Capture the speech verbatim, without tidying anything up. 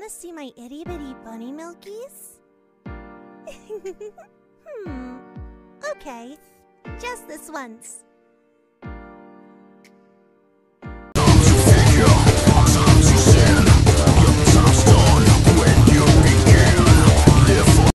to see my itty-bitty bunny milkies? Hmm. Okay. Just this once.